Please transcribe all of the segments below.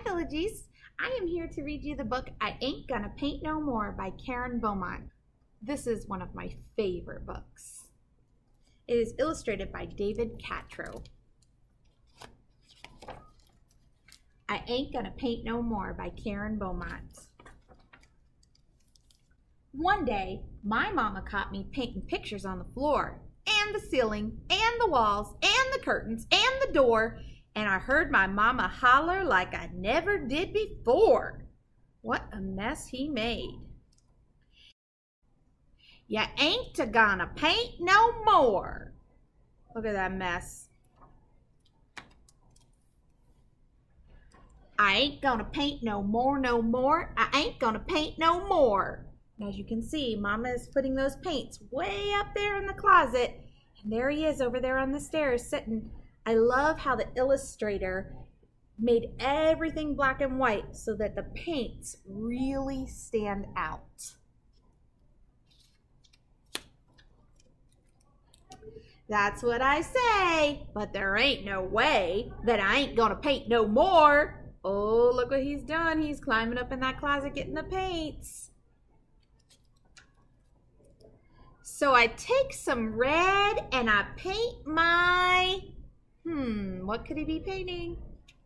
Villagies. I am here to read you the book I Ain't Gonna Paint No More by Beaumont. This is one of my favorite books. It is illustrated by David Catrow. I Ain't Gonna Paint No More by Beaumont. One day, my mama caught me painting pictures on the floor, and the ceiling, and the walls, and the curtains, and the door, and I heard my mama holler like I never did before. What a mess he made. Ya ain't gonna paint no more. Look at that mess. I ain't gonna paint no more, no more. I ain't gonna paint no more. And as you can see, Mama is putting those paints way up there in the closet. And there he is over there on the stairs sitting. I love how the illustrator made everything black and white so that the paints really stand out. That's what I say, but there ain't no way that I ain't gonna paint no more. Oh, look what he's done. He's climbing up in that closet getting the paints. So I take some red and I paint my, what could he be painting?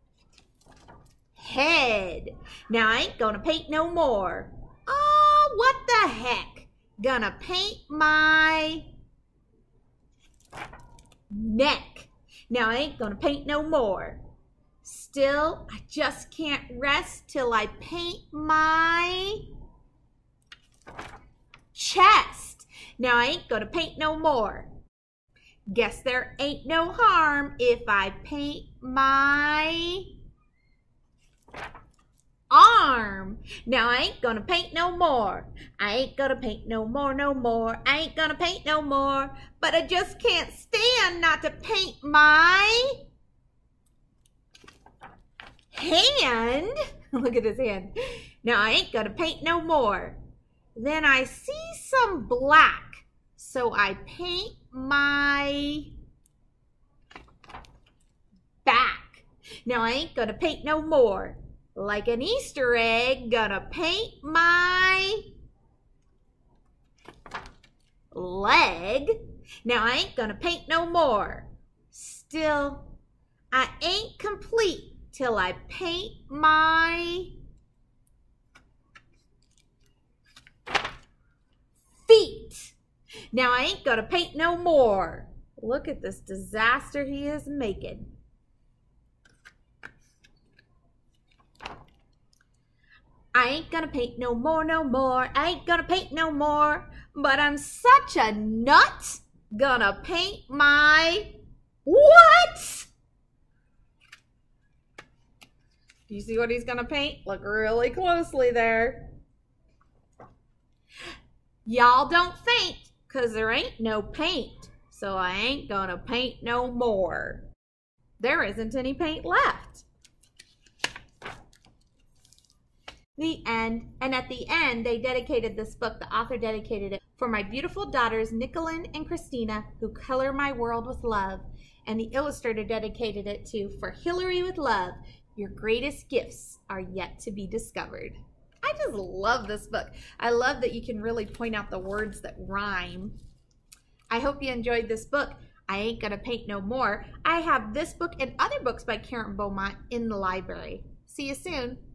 Head. Now I ain't gonna paint no more. Oh, what the heck? Gonna paint my neck. Now I ain't gonna paint no more. Still, I just can't rest till I paint my chest. Now I ain't gonna paint no more. Guess there ain't no harm if I paint my arm. Now I ain't gonna paint no more. I ain't gonna paint no more, no more. I ain't gonna paint no more. But I just can't stand not to paint my hand. Look at his hand. Now I ain't gonna paint no more. Then I see some black. So I paint my back. Now I ain't gonna paint no more. Like an Easter egg, gonna paint my leg. Now I ain't gonna paint no more. Still, I ain't complete till I paint my feet. Now I ain't gonna paint no more. Look at this disaster he is making. I ain't gonna paint no more, no more. I ain't gonna paint no more. But I'm such a nut. Gonna paint my what? Do you see what he's gonna paint? Look really closely there. Y'all don't faint, 'cause there ain't no paint. So I ain't gonna paint no more. There isn't any paint left. The end. And at the end, they dedicated this book, the author dedicated it for my beautiful daughters, Nicolyn and Christina, who color my world with love. And the illustrator dedicated it to, for Hillary with love, your greatest gifts are yet to be discovered. I just love this book. I love that you can really point out the words that rhyme. I hope you enjoyed this book. I Ain't Gonna Paint No More. I have this book and other books by Beaumont in the library. See you soon.